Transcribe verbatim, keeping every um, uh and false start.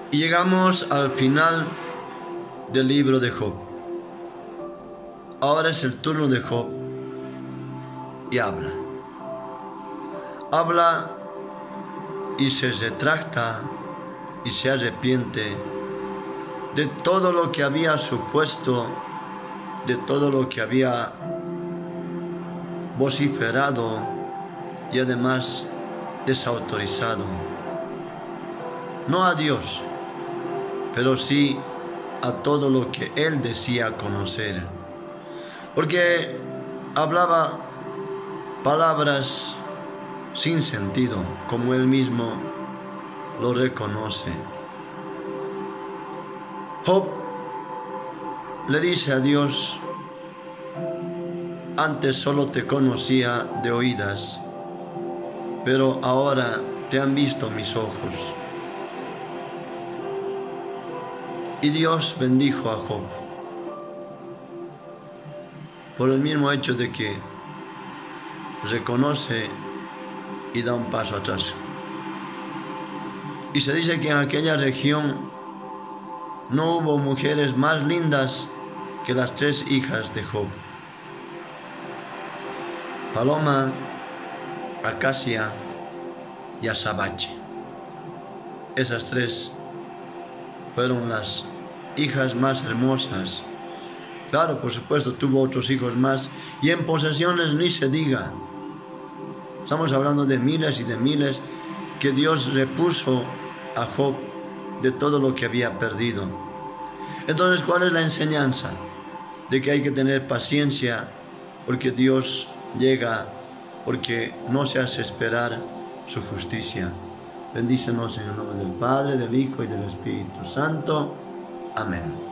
Y llegamos al final del libro de Job. Ahora es el turno de Job y habla. Habla y se retracta y se arrepiente de todo lo que había supuesto, de todo lo que había vociferado y además desautorizado. No a Dios, pero sí a todo lo que él decía conocer. Porque hablaba palabras sin sentido, como él mismo lo reconoce. Job le dice a Dios: antes solo te conocía de oídas, pero ahora te han visto mis ojos. Y Dios bendijo a Job por el mismo hecho de que reconoce y da un paso atrás. Y se dice que en aquella región no hubo mujeres más lindas que las tres hijas de Job: Paloma, Acacia y Azabache. Esas tres fueron las hijas más hermosas. Claro, por supuesto, tuvo otros hijos más, y en posesiones ni se diga. Estamos hablando de miles y de miles que Dios repuso a Job de todo lo que había perdido. Entonces, ¿cuál es la enseñanza? De que hay que tener paciencia, porque Dios llega, porque no se hace esperar su justicia. Bendícenos en el nombre del Padre, del Hijo y del Espíritu Santo. Amén.